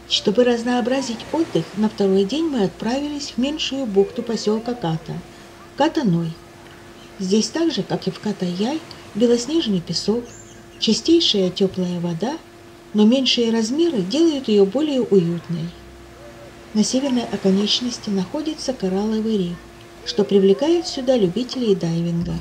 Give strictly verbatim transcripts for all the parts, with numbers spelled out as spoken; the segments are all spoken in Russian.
Чтобы разнообразить отдых, на второй день мы отправились в меньшую бухту поселка Ката – Ката-Ной. Здесь так же, как и в Ката-Яй, белоснежный песок, чистейшая теплая вода, но меньшие размеры делают ее более уютной. На северной оконечности находится коралловый риф, что привлекает сюда любителей дайвинга.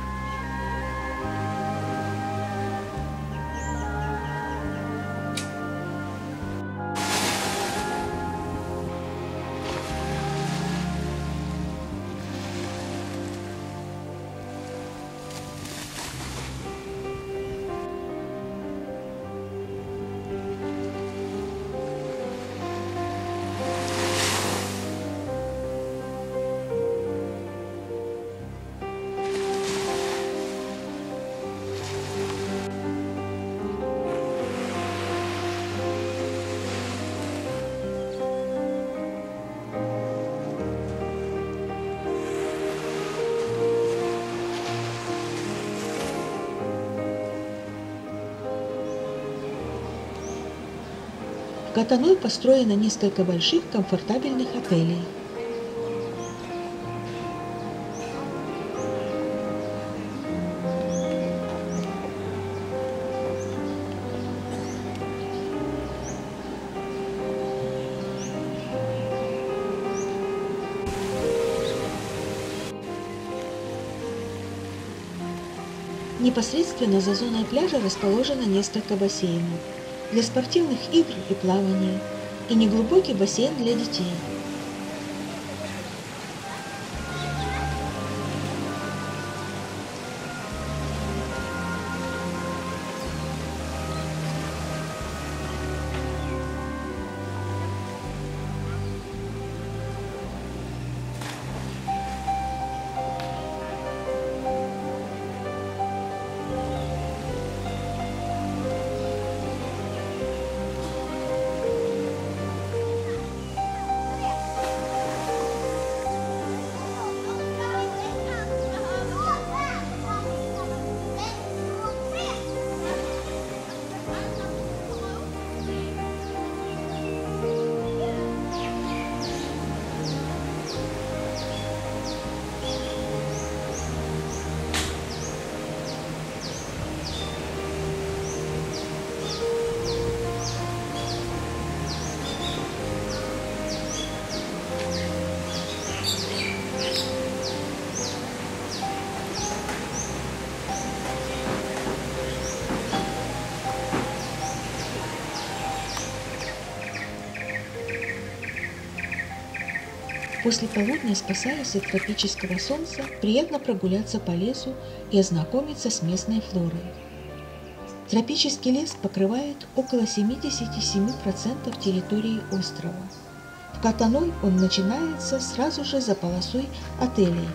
В Ката-Ной построено несколько больших комфортабельных отелей. Непосредственно за зоной пляжа расположено несколько бассейнов для спортивных игр и плавания и неглубокий бассейн для детей. После полудня, спасаясь от тропического солнца, приятно прогуляться по лесу и ознакомиться с местной флорой. Тропический лес покрывает около семьдесят семь процентов территории острова. В Ката-Ной он начинается сразу же за полосой отелей.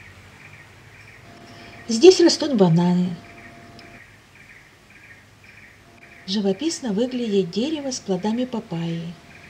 Здесь растут бананы. живописно выглядит дерево с плодами папайи.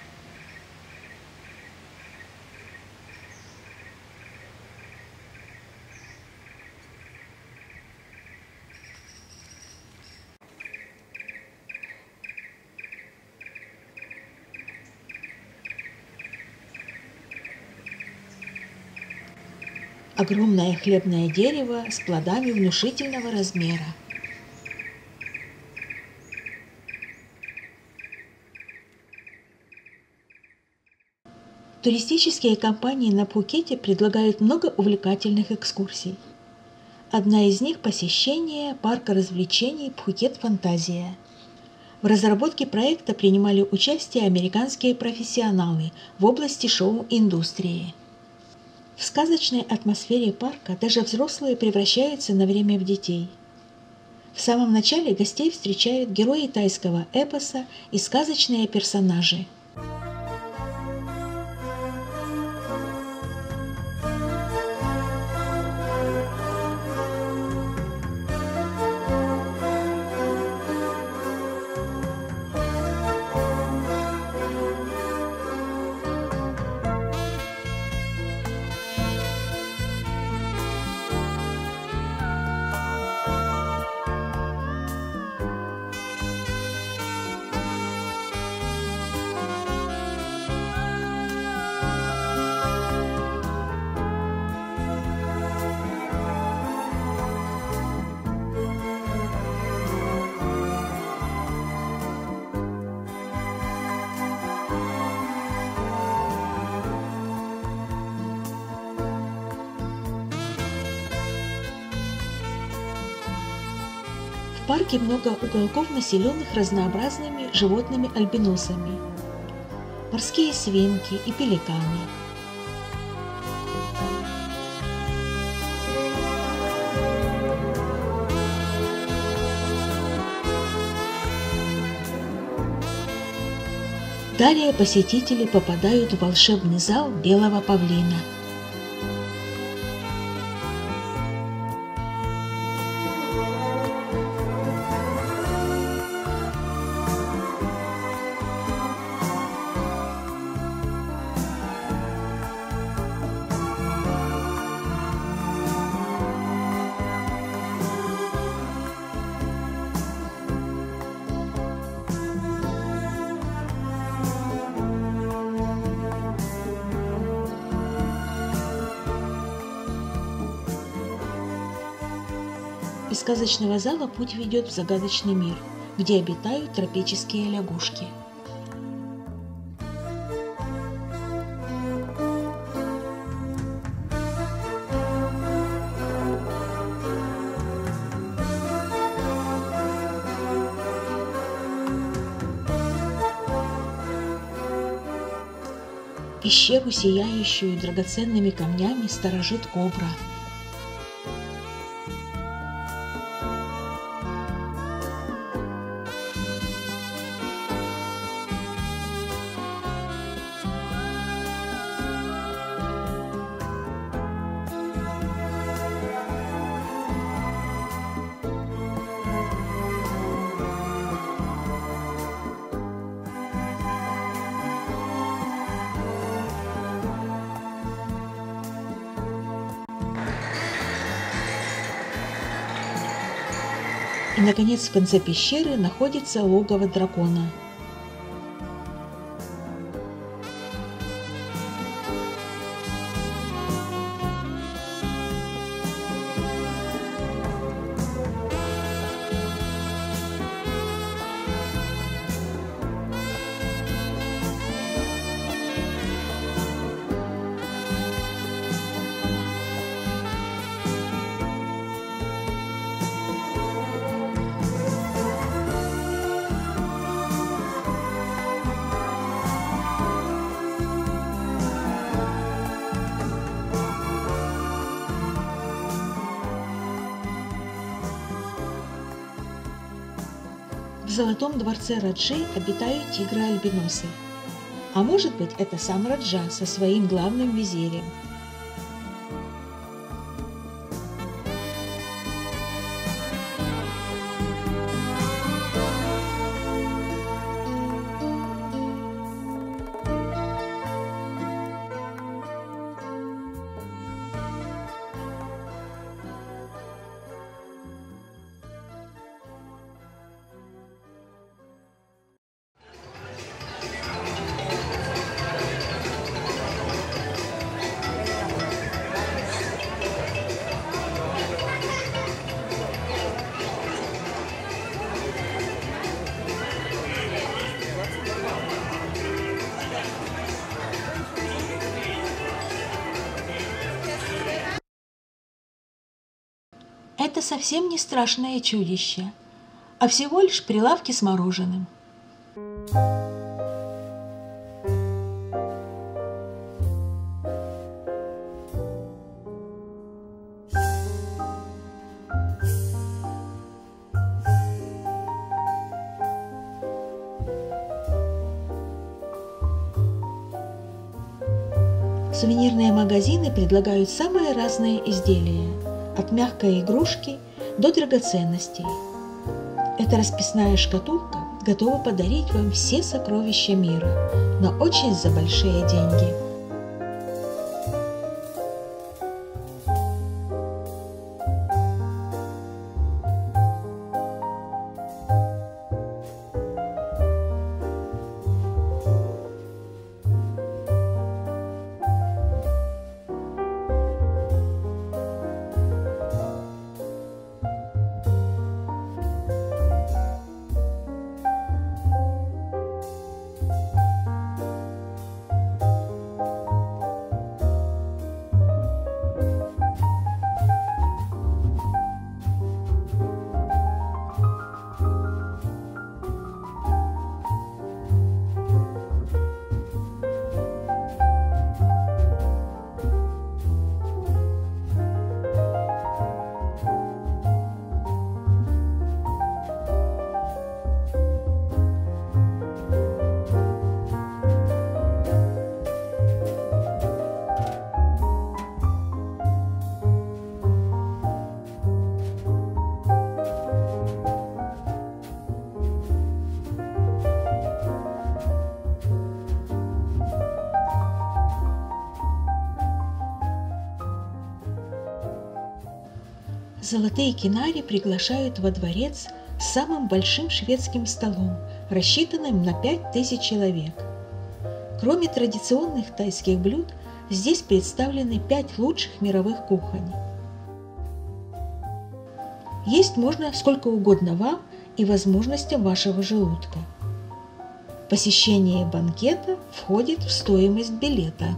Огромное хлебное дерево с плодами внушительного размера. Туристические компании на Пхукете предлагают много увлекательных экскурсий. Одна из них – посещение парка развлечений «Пхукет Фантазия». В разработке проекта принимали участие американские профессионалы в области шоу-индустрии. В сказочной атмосфере парка даже взрослые превращаются на время в детей. В самом начале гостей встречают герои тайского эпоса и сказочные персонажи. В парке много уголков, населенных разнообразными животными-альбиносами. Морские свинки и пеликаны. Далее посетители попадают в волшебный зал белого павлина. Из сказочного зала путь ведет в загадочный мир, где обитают тропические лягушки. Пещеру, сияющую драгоценными камнями, сторожит кобра. И, наконец, в конце пещеры находится логово дракона. В Золотом дворце Раджи обитают тигры-альбиносы. А может быть, это сам Раджа со своим главным визирем. это совсем не страшное чудище, а всего лишь прилавки с мороженым. Сувенирные магазины предлагают самые разные изделия, от мягкой игрушки до драгоценностей. Эта расписная шкатулка готова подарить вам все сокровища мира, но очень за большие деньги. Золотые кинари приглашают во дворец с самым большим шведским столом, рассчитанным на пять тысяч человек. Кроме традиционных тайских блюд, здесь представлены пять лучших мировых кухонь. Есть можно сколько угодно вам и возможностям вашего желудка. Посещение банкета входит в стоимость билета.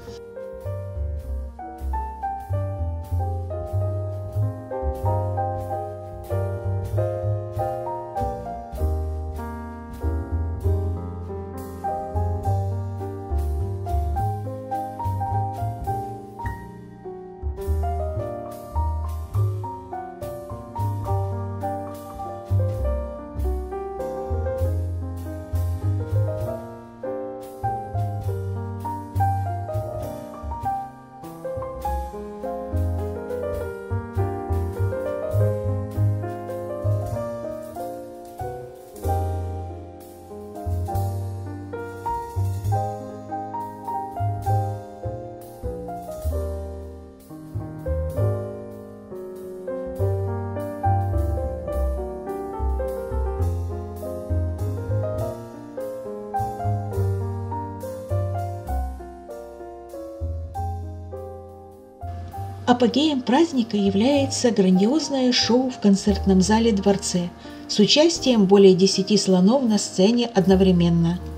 Апогеем праздника является грандиозное шоу в концертном зале дворца с участием более десяти слонов на сцене одновременно.